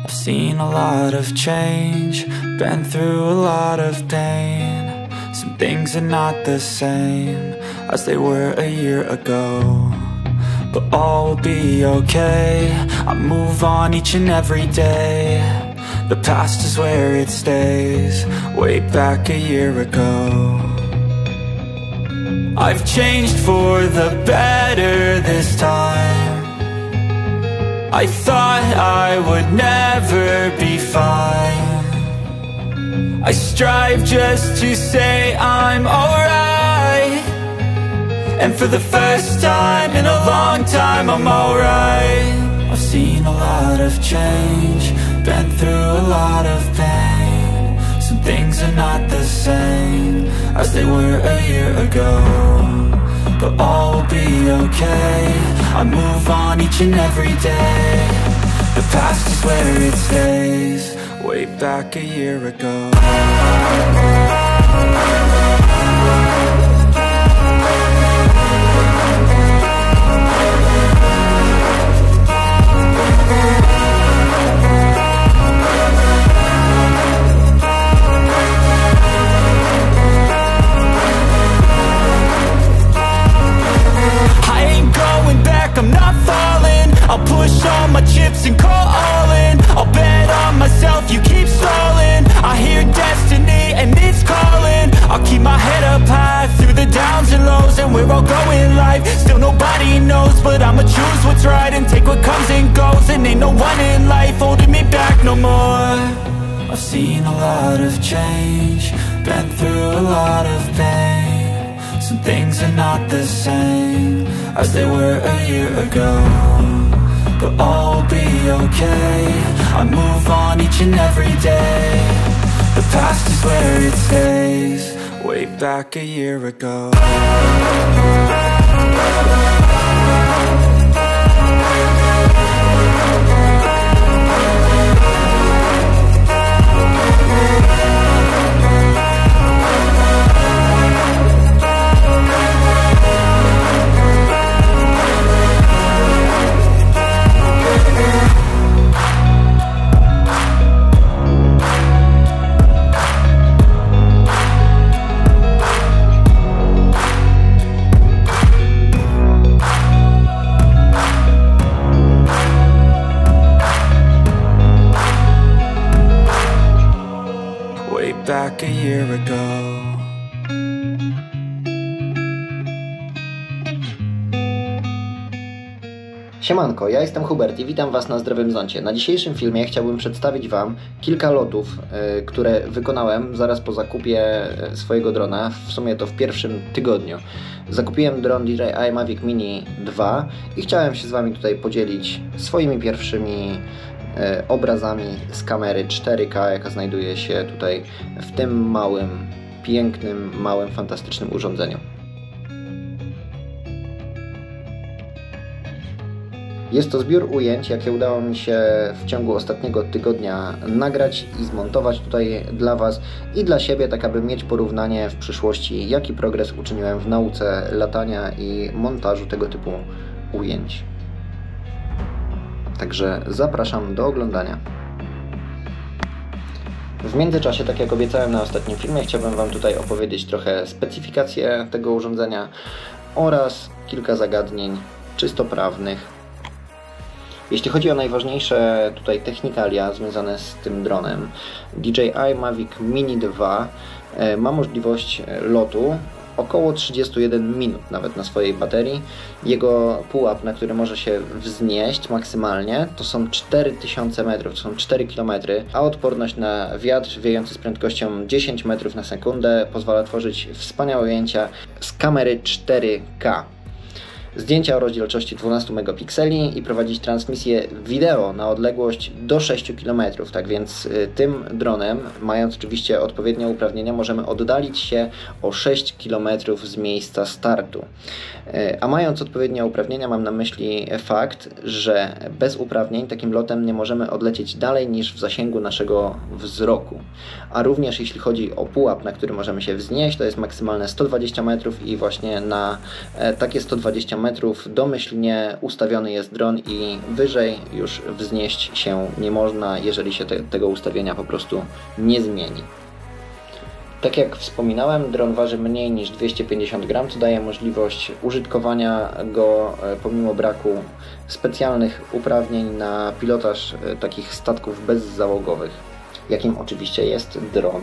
I've seen a lot of change, been through a lot of pain. Some things are not the same as they were a year ago, but all will be okay. I move on each and every day. The past is where it stays, way back a year ago. I've changed for the better this time. I thought I would never be fine. I strive just to say I'm alright, and for the first time in a long time I'm alright. I've seen a lot of change, been through a lot of pain. Some things are not the same as they were a year ago, but all will be okay. I move on each and every day. The past is where it stays, way back a year ago. I'm not falling, I'll push all my chips and call all in. I'll bet on myself, you keep stalling. I hear destiny and it's calling. I'll keep my head up high through the downs and lows, and we're all going life. Still nobody knows, but I'ma choose what's right and take what comes and goes. And ain't no one in life holding me back no more. I've seen a lot of change, been through a lot of pain. Some things are not the same as they were a year ago, but all will be okay. I move on each and every day. The past is where it stays, way back a year ago. Back a year ago. Siemanko, ja jestem Hubert i witam Was na Zdrowym Zoncie. Na dzisiejszym filmie chciałbym przedstawić Wam kilka lotów, które wykonałem zaraz po zakupie swojego drona, w sumie to w pierwszym tygodniu. Zakupiłem dron DJI Mavic Mini 2 i chciałem się z Wami tutaj podzielić swoimi pierwszymi obrazami z kamery 4K, jaka znajduje się tutaj w tym małym, pięknym, małym, fantastycznym urządzeniu. Jest to zbiór ujęć, jakie udało mi się w ciągu ostatniego tygodnia nagrać i zmontować tutaj dla Was i dla siebie, tak aby mieć porównanie w przyszłości, jaki progres uczyniłem w nauce latania i montażu tego typu ujęć. Także zapraszam do oglądania. W międzyczasie, tak jak obiecałem na ostatnim filmie, chciałbym Wam tutaj opowiedzieć trochę specyfikację tego urządzenia oraz kilka zagadnień czysto prawnych. Jeśli chodzi o najważniejsze tutaj technikalia związane z tym dronem, DJI Mavic Mini 2 ma możliwość lotu około 31 minut nawet na swojej baterii. Jego pułap, na który może się wznieść maksymalnie, to są 4000 metrów, to są 4 km, a odporność na wiatr wiejący z prędkością 10 metrów na sekundę pozwala tworzyć wspaniałe ujęcia z kamery 4K. Zdjęcia o rozdzielczości 12 megapikseli i prowadzić transmisję wideo na odległość do 6 km. Tak więc tym dronem, mając oczywiście odpowiednie uprawnienia, możemy oddalić się o 6 km z miejsca startu. A mając odpowiednie uprawnienia, mam na myśli fakt, że bez uprawnień takim lotem nie możemy odlecieć dalej niż w zasięgu naszego wzroku. A również jeśli chodzi o pułap, na który możemy się wznieść, to jest maksymalne 120 metrów i właśnie na takie 120 metrów domyślnie ustawiony jest dron i wyżej już wznieść się nie można, jeżeli się tego ustawienia po prostu nie zmieni. Tak jak wspominałem, dron waży mniej niż 250 gram, co daje możliwość użytkowania go pomimo braku specjalnych uprawnień na pilotaż takich statków bezzałogowych, jakim oczywiście jest dron.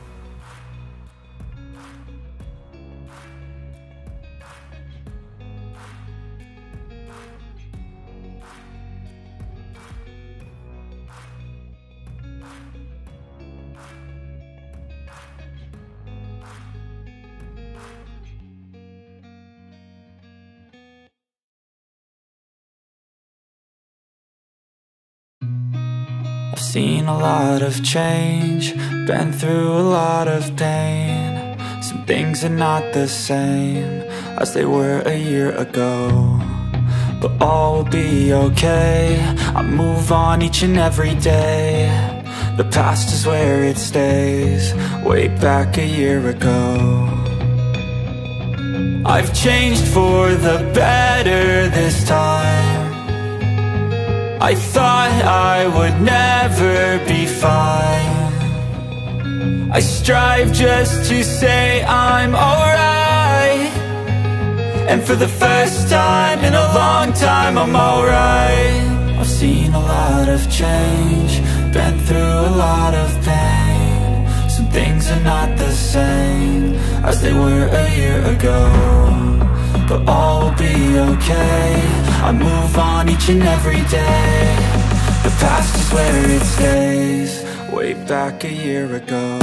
I've seen a lot of change, been through a lot of pain. Some things are not the same as they were a year ago, but all will be okay. I move on each and every day. The past is where it stays, way back a year ago. I've changed for the better this time. I thought I would never be fine. I strive just to say I'm alright, and for the first time in a long time I'm alright. I've seen a lot of change, been through a lot of pain. Some things are not the same as they were a year ago, but all will be okay. I move on each and every day. The past is where it stays, way back a year ago.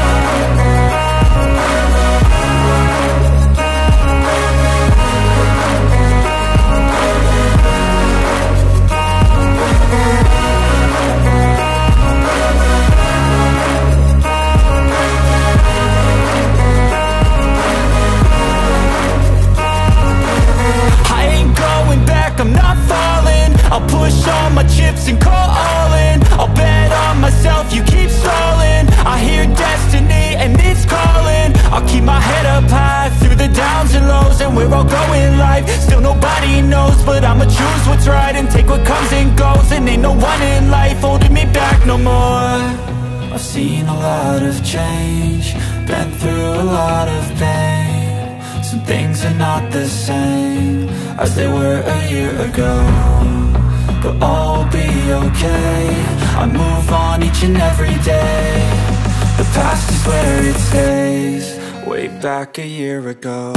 I'm not falling, I'll push all my chips and call all in. I'll bet on myself, you keep stalling. I hear destiny and it's calling. I'll keep my head up high through the downs and lows, and we're all going life. Still nobody knows, but I'ma choose what's right and take what comes and goes. And ain't no one in life holding me back no more. I've seen a lot of change, been through a lot of pain. Some things are not the same as they were a year ago, but all will be okay. I move on each and every day. The past is where it stays, way back a year ago.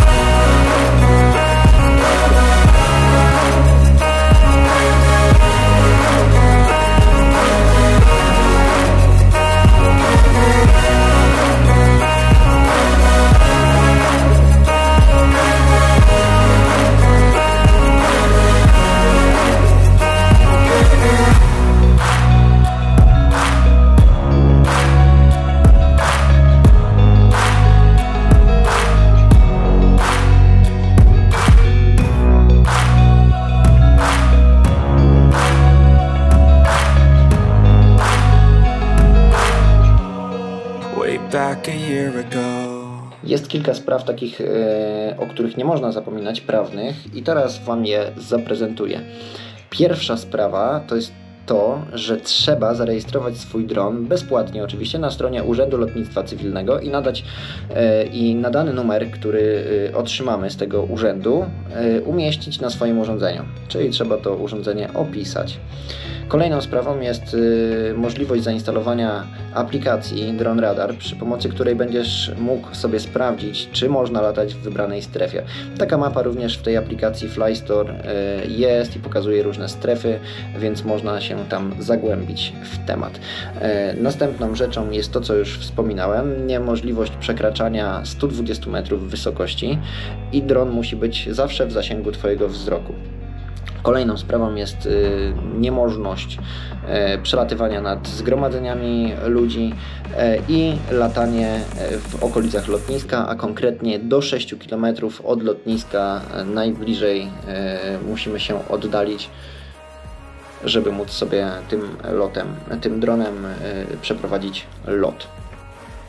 Jest kilka spraw takich, o których nie można zapominać, prawnych, i teraz Wam je zaprezentuję. Pierwsza sprawa to jest to, że trzeba zarejestrować swój dron bezpłatnie oczywiście na stronie Urzędu Lotnictwa Cywilnego i nadany numer, który otrzymamy z tego urzędu, umieścić na swoim urządzeniu, czyli trzeba to urządzenie opisać. Kolejną sprawą jest możliwość zainstalowania aplikacji Drone Radar, przy pomocy której będziesz mógł sobie sprawdzić, czy można latać w wybranej strefie. Taka mapa również w tej aplikacji FlyStore jest i pokazuje różne strefy, więc można się tam zagłębić w temat. Następną rzeczą jest to, co już wspominałem, niemożliwość przekraczania 120 metrów wysokości i dron musi być zawsze w zasięgu Twojego wzroku. Kolejną sprawą jest niemożność przelatywania nad zgromadzeniami ludzi i latanie w okolicach lotniska, a konkretnie do 6 km od lotniska najbliżej musimy się oddalić, żeby móc sobie tym dronem przeprowadzić lot.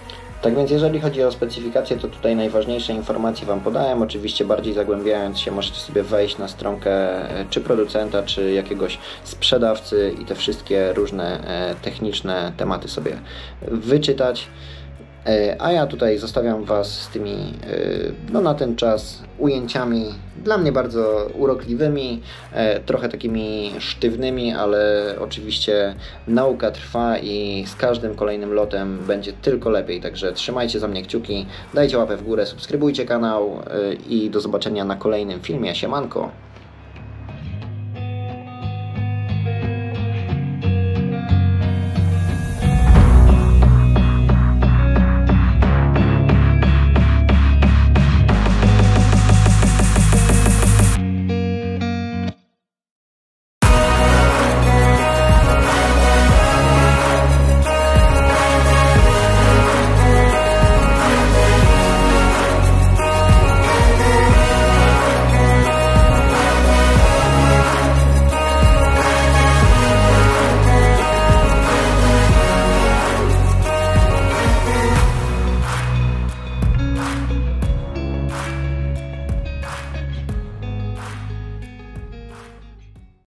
Tak więc jeżeli chodzi o specyfikację, to tutaj najważniejsze informacje Wam podałem. Oczywiście bardziej zagłębiając się możecie sobie wejść na stronkę czy producenta, czy jakiegoś sprzedawcy i te wszystkie różne techniczne tematy sobie wyczytać. A ja tutaj zostawiam Was z tymi, no na ten czas, ujęciami dla mnie bardzo urokliwymi, trochę takimi sztywnymi, ale oczywiście nauka trwa i z każdym kolejnym lotem będzie tylko lepiej, także trzymajcie za mnie kciuki, dajcie łapę w górę, subskrybujcie kanał i do zobaczenia na kolejnym filmie. Siemanko!